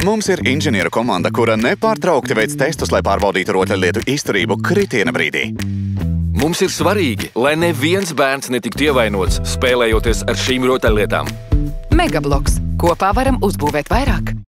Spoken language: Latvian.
Mums ir inženieru komanda, kura nepārtraukti veic testus, lai pārbaudītu rotaļlietu izturību kritiena brīdī. Mums ir svarīgi, lai neviens bērns netiktu ievainots, spēlējoties ar šīm rotaļlietām. Megabloks. Kopā varam uzbūvēt vairāk.